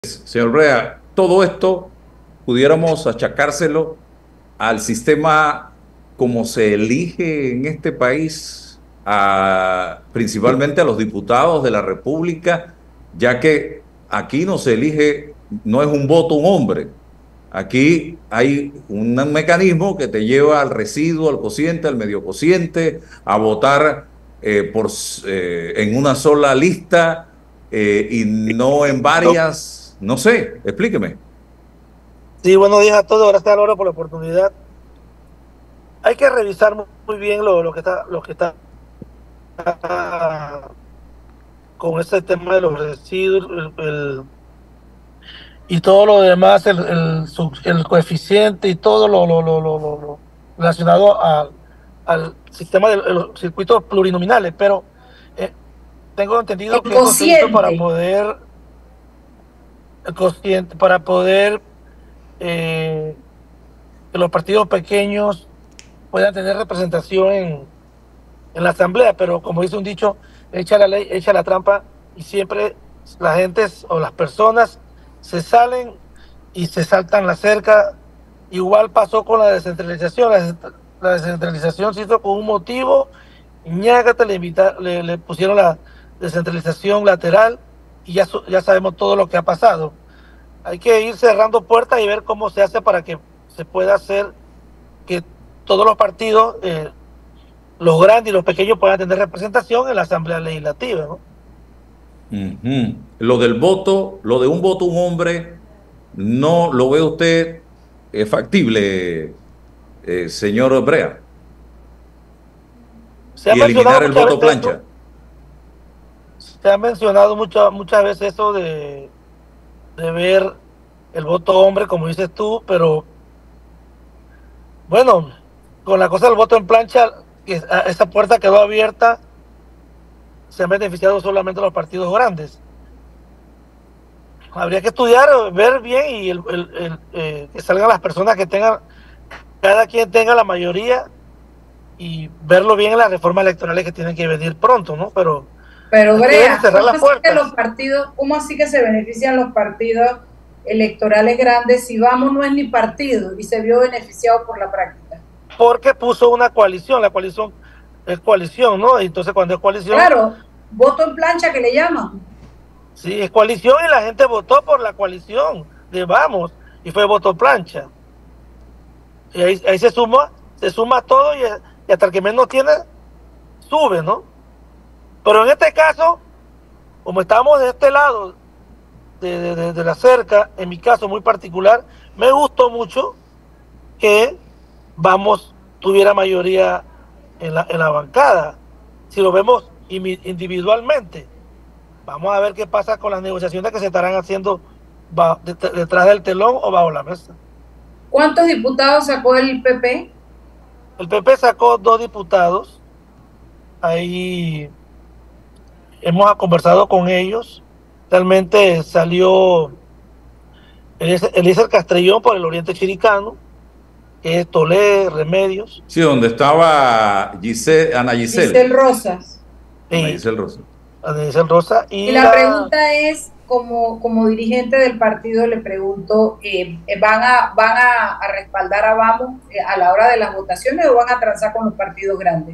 Señor Brea, todo esto pudiéramos achacárselo al sistema como se elige en este país, principalmente a los diputados de la República, ya que aquí no se elige, no es un voto un hombre. Aquí hay un mecanismo que te lleva al residuo, al cociente, al medio cociente, a votar en una sola lista y no en varias. No sé, explíqueme. Sí, buenos días a todos. Gracias, Álvaro, por la oportunidad. Hay que revisar muy bien lo que está con ese tema de los residuos y todo lo demás, el coeficiente y todo lo relacionado al sistema de los circuitos plurinominales. Pero eh, tengo entendido El que eso se hizo para cociente. poder, el cociente, para poder eh, que los partidos pequeños puedan tener representación en la asamblea, pero como dice un dicho, echa la ley, echa la trampa, y siempre la gente o las personas se salen y se saltan la cerca. Igual pasó con la descentralización. La descentralización se hizo con un motivo, y ñágate, le pusieron la descentralización lateral, y ya sabemos todo lo que ha pasado. Hay que ir cerrando puertas y ver cómo se hace para que se pueda hacer que todos los partidos, los grandes y los pequeños, puedan tener representación en la Asamblea Legislativa, ¿no? Lo del voto, lo de un voto un hombre, no lo ve usted factible, señor Brea, Se ha y eliminar mencionado el muchas voto veces eso, plancha. muchas veces eso de ver el voto hombre, como dices tú, pero bueno, con la cosa del voto en plancha, que esa puerta quedó abierta, se han beneficiado solamente los partidos grandes. Habría que estudiar, ver bien, y que salgan las personas que tengan, cada quien tenga la mayoría, y verlo bien en las reformas electorales que tienen que venir pronto, ¿no? Pero Pero hay que ver y Brea, cerrar ¿cómo las así que los puertas. partidos, cómo así que se benefician los partidos electorales grandes si Vamos no es ni partido y se vio beneficiado por la práctica? Porque puso una coalición, la coalición es coalición, ¿no? Entonces, cuando es coalición, Claro, voto en plancha que le llaman. sí, es coalición, y la gente votó por la coalición de Vamos, y fue voto plancha. Y ahí se suma todo, y hasta el que menos tiene, sube, ¿no? Pero en este caso, como estamos de este lado de la cerca, en mi caso muy particular, me gustó mucho que Vamos tuviera mayoría en la bancada. Si lo vemos individualmente, vamos a ver qué pasa con las negociaciones que se estarán haciendo detrás del telón o bajo la mesa. ¿Cuántos diputados sacó el PP? El PP sacó 2 diputados. Ahí hemos conversado con ellos. Realmente salió Eliezer Castrellón por el Oriente Chiricano, que es Tolé, Remedios. Sí, donde estaba Ana Giselle Giselle, Rosas. Ana Y Giselle Rosa. Denise Rosa Y y la la pregunta es, como dirigente del partido, le pregunto, ¿van a respaldar a Vamos a la hora de las votaciones o van a transar con los partidos grandes?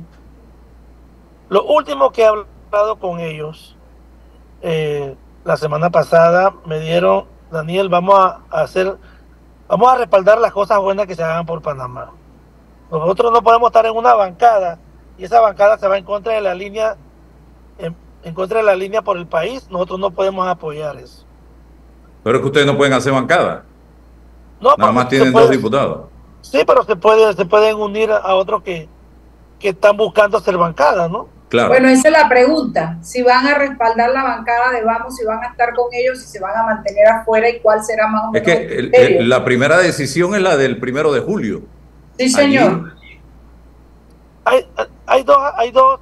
lo último que he hablado con ellos, la semana pasada, me dieron: Daniel, vamos a respaldar las cosas buenas que se hagan por Panamá. Nosotros no podemos estar en una bancada, y esa bancada se va en contra de la línea, en contra de la línea por el país. Nosotros no podemos apoyar eso. Pero es que ustedes no pueden hacer bancada, No, nada pero más se tienen dos puede, diputados. sí, pero se pueden unir a otros que están buscando ser bancada, ¿no? Bueno, Claro, esa es la pregunta. Si van a respaldar la bancada de Vamos, si van a estar con ellos, si se van a mantener afuera y cuál será más o es menos que el criterio. la primera decisión es la del 1 de julio. Sí, señor. Allí, Hay dos,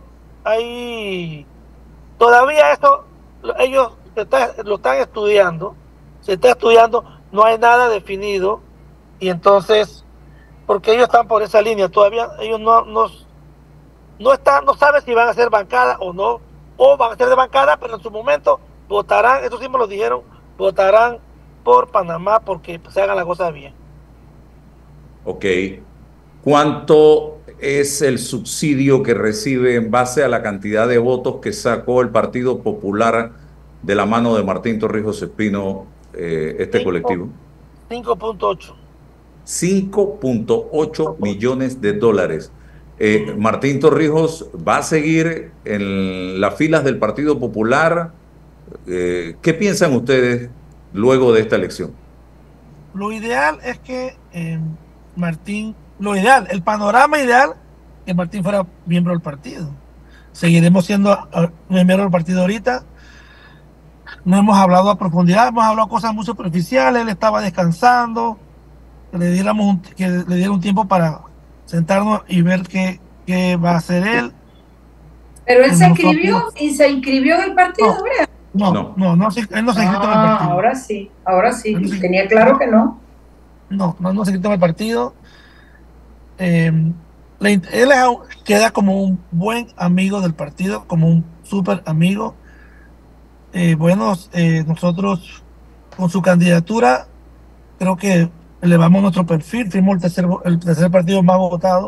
todavía eso, ellos lo están estudiando, se está estudiando, no hay nada definido. Y entonces, porque ellos están por esa línea, todavía ellos no saben si van a ser bancada o no, o van a ser de bancada, pero en su momento votarán, eso sí me lo dijeron, votarán por Panamá, porque se hagan las cosas bien. Ok. ¿Cuánto es el subsidio que recibe en base a la cantidad de votos que sacó el Partido Popular de la mano de Martín Torrijos Espino, este colectivo? 5.8. 5.8 millones de dólares. Martín Torrijos va a seguir en las filas del Partido Popular. ¿Qué piensan ustedes luego de esta elección? Lo ideal es que Martín, el panorama ideal, que Martín fuera miembro del partido. Seguiremos siendo miembro del partido ahorita. No hemos hablado a profundidad, hemos hablado cosas muy superficiales. Él estaba descansando, que le diera un tiempo para sentarnos y ver qué va a hacer él. Pero él se inscribió y se inscribió en el partido, ¿verdad? Él no se inscribió en el partido. Ahora sí, tenía claro que no. No se inscribió en el partido. Él queda como un buen amigo del partido, como un súper amigo. Nosotros con su candidatura creo que elevamos nuestro perfil, fuimos el tercer partido más votado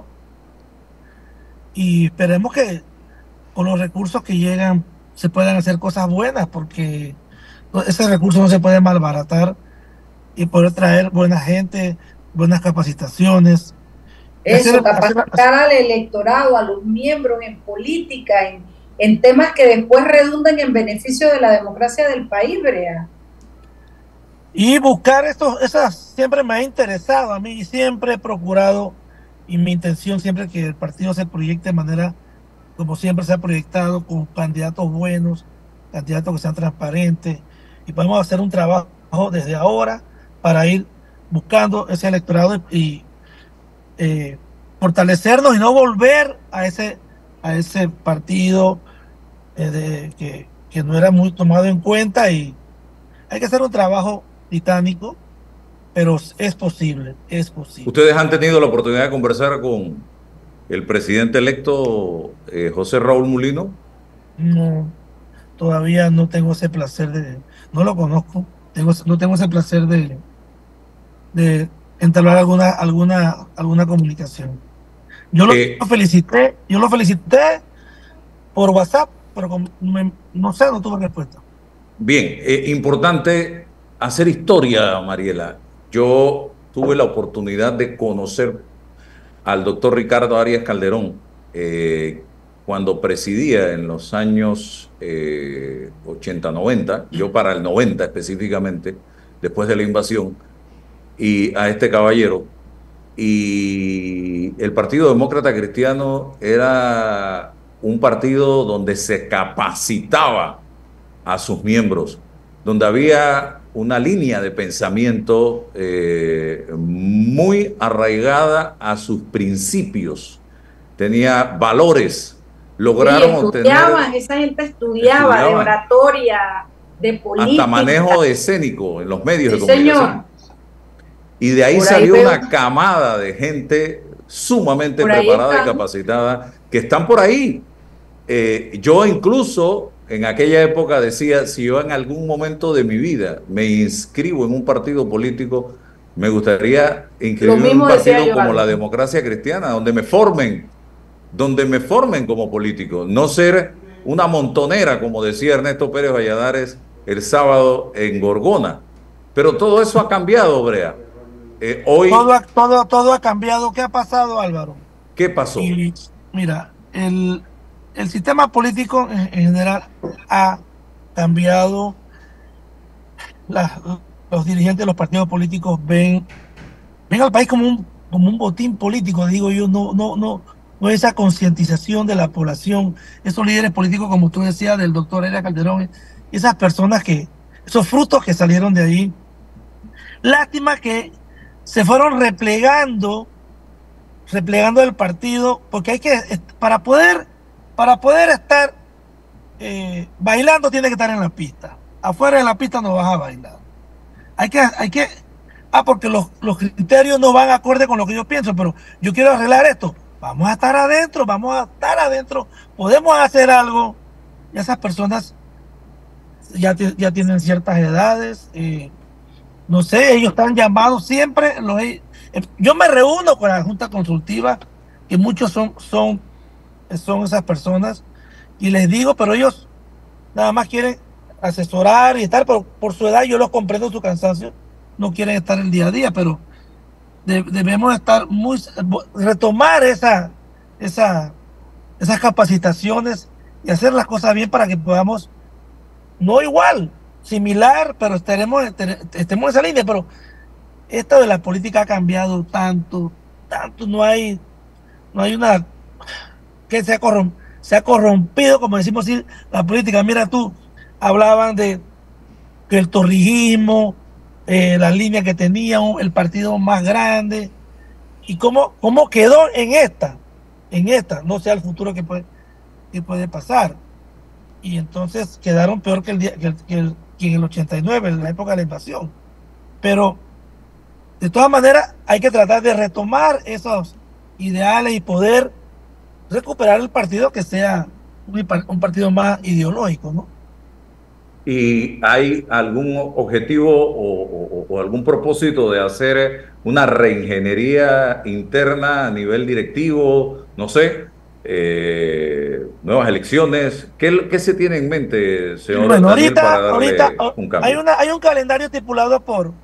y esperemos que con los recursos que llegan se puedan hacer cosas buenas, porque ese recurso no se puede malbaratar y poder traer buena gente, buenas capacitaciones. Eso, capacitar al electorado, a los miembros en política, en temas que después redundan en beneficio de la democracia del país, Brea. Y buscar esas siempre me ha interesado a mí y siempre he procurado, y mi intención siempre que el partido se proyecte de manera como siempre se ha proyectado, con candidatos buenos, candidatos que sean transparentes, y podemos hacer un trabajo desde ahora para ir buscando ese electorado y fortalecernos y no volver a ese partido que no era muy tomado en cuenta, y hay que hacer un trabajo titánico, pero es posible. ¿Ustedes han tenido la oportunidad de conversar con el presidente electo José Raúl Mulino? No, todavía no tengo ese placer no lo conozco, no tengo ese placer de entablar alguna comunicación. Yo lo felicité por WhatsApp, pero no sé, no tuve respuesta. Bien, importante hacer historia, Mariela. Yo tuve la oportunidad de conocer al doctor Ricardo Arias Calderón cuando presidía en los años 80, 90, yo para el 90 específicamente, después de la invasión, y a este caballero. Y el Partido Demócrata Cristiano era un partido donde se capacitaba a sus miembros, donde había una línea de pensamiento muy arraigada a sus principios, tenía valores, lograron obtener... Esa gente estudiaba de oratoria, de política. Hasta manejo escénico en los medios de comunicación. Señor. Y de ahí salió una camada de gente sumamente preparada y capacitada que están por ahí. Yo incluso en aquella época decía, si yo en algún momento de mi vida me inscribo en un partido político, me gustaría inscribirme en un partido como la Democracia Cristiana, donde me formen como político, no ser una montonera, como decía Ernesto Pérez Valladares el sábado en Gorgona. Pero todo eso ha cambiado, Brea. Hoy... Todo ha cambiado. ¿Qué ha pasado, Álvaro? ¿Qué pasó? Mira, el sistema político en general ha cambiado. Los dirigentes de los partidos políticos ven al país como un botín político, digo yo, no esa concientización de la población, esos líderes políticos, como tú decías, del doctor Arias Calderón, esas personas esos frutos que salieron de ahí. Lástima que se fueron replegando del partido, porque para poder estar bailando, tiene que estar en la pista. Afuera de la pista no vas a bailar. Porque los criterios no van acorde con lo que yo pienso, pero yo quiero arreglar esto. Vamos a estar adentro, podemos hacer algo. Y esas personas ya tienen ciertas edades, No sé, ellos están llamados siempre. Yo me reúno con la Junta Consultiva, que muchos son esas personas, y les digo, pero ellos nada más quieren asesorar y estar, pero por su edad yo los comprendo su cansancio, no quieren estar el día a día, pero debemos estar retomar esa, esas capacitaciones y hacer las cosas bien para que podamos, no igual, similar, pero estemos en esa línea, pero esto de la política ha cambiado tanto, no hay una que se ha corrompido, como decimos así, la política. Mira tú, hablaban de que el torrijismo, la línea que tenía el partido más grande, y cómo quedó en esta, no sé el futuro que puede pasar. Y entonces quedaron peor que que en el 89, en la época de la invasión. Pero de todas maneras hay que tratar de retomar esos ideales y poder recuperar el partido que sea un partido más ideológico, ¿no? ¿Y hay algún objetivo o algún propósito de hacer una reingeniería interna a nivel directivo? No sé, nuevas elecciones. ¿Qué se tiene en mente, señor Bueno, Daniel, para ahorita darle un hay cambio? hay un calendario estipulado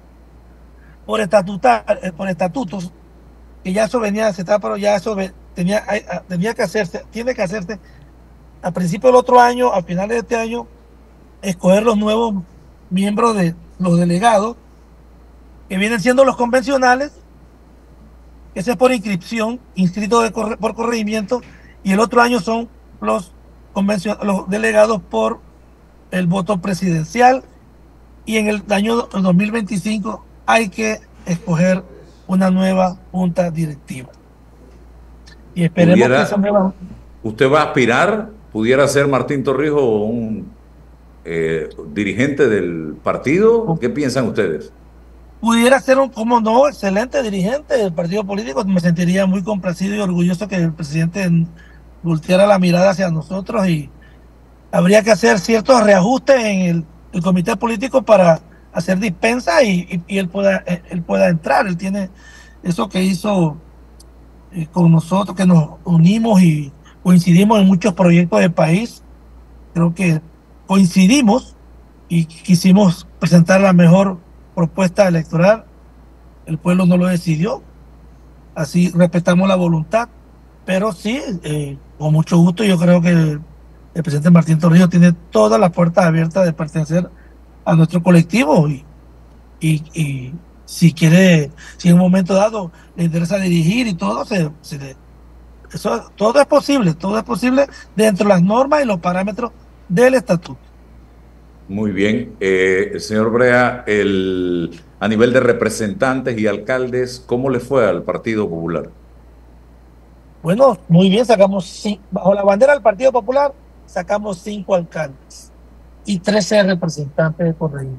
por estatutos, que ya eso venía, se está, pero ya eso tenía que hacerse, tiene que hacerse a principios del otro año, a finales de este año, escoger los nuevos miembros de los delegados, que vienen siendo los convencionales, que ese es por inscripción, inscritos por corregimiento, y el otro año son los delegados por el voto presidencial, y en el año 2025 hay que escoger una nueva junta directiva. Y esperemos que esa ¿Pudiera, nueva usted va a aspirar, pudiera ser Martín Torrijos un dirigente del partido? ¿Qué piensan ustedes? pudiera ser como no, excelente dirigente del partido político. Me sentiría muy complacido y orgulloso que el presidente volteara la mirada hacia nosotros, y habría que hacer ciertos reajustes en el comité político para hacer dispensa, y él pueda entrar. Él tiene eso que hizo con nosotros, que nos unimos y coincidimos en muchos proyectos del país. Creo que coincidimos y quisimos presentar la mejor propuesta electoral. El pueblo no lo decidió, así respetamos la voluntad, pero sí, con mucho gusto, yo creo que el presidente Martín Torrijos tiene todas las puertas abiertas de pertenecer a nuestro colectivo, y si en un momento dado le interesa dirigir y todo, eso, todo es posible dentro de las normas y los parámetros del estatuto. Muy bien. Señor Brea, a nivel de representantes y alcaldes, ¿cómo le fue al Partido Popular? Bueno, muy bien, bajo la bandera del Partido Popular, sacamos 5 alcaldes y 13 representantes de corregimiento.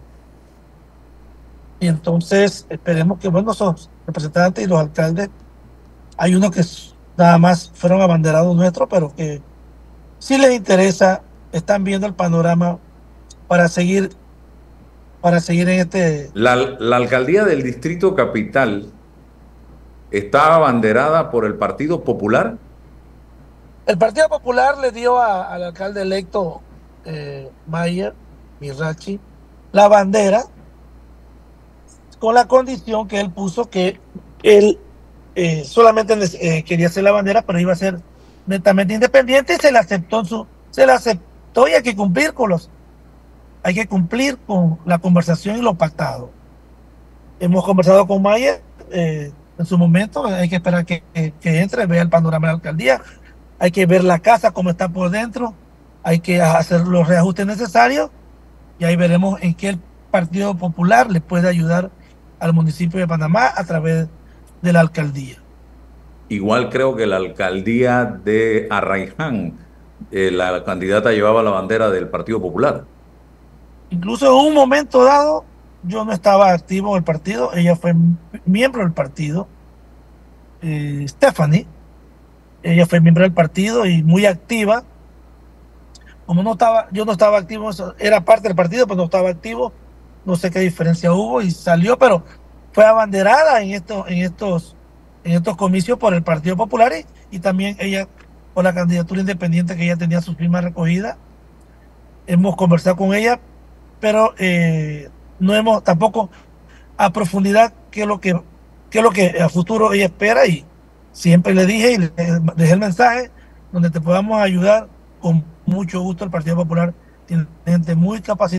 Y entonces esperemos que, bueno, esos representantes y los alcaldes, hay unos que nada más fueron abanderados nuestros, pero que sí les interesa, están viendo el panorama para seguir, en este. La alcaldía del Distrito Capital está abanderada por el Partido Popular. El Partido Popular le dio al alcalde electo, Mayer Mirachi, la bandera, con la condición que él puso, que él solamente quería hacer la bandera, pero iba a ser netamente independiente, y se le aceptó, y hay que cumplir con la conversación y lo pactado. Hemos conversado con Mayer en su momento. Hay que esperar que entre, vea el panorama de la alcaldía, hay que ver la casa cómo está por dentro, hay que hacer los reajustes necesarios, y ahí veremos en qué el Partido Popular le puede ayudar al municipio de Panamá a través de la alcaldía. Igual creo que la alcaldía de Arraiján, la candidata llevaba la bandera del Partido Popular. Incluso en un momento dado, yo no estaba activo en el partido, ella fue miembro del partido, Stephanie, ella fue miembro del partido y muy activa. Como yo no estaba activo, era parte del partido, pero no estaba activo. no sé qué diferencia hubo y salió, pero fue abanderada en estos comicios por el Partido Popular y también ella por la candidatura independiente que ella tenía sus firmas recogidas. Hemos conversado con ella, pero no hemos tampoco a profundidad qué es lo que a futuro ella espera y siempre le dije y le dejé el mensaje donde te podamos ayudar con mucho gusto. El Partido Popular tiene gente muy capacitada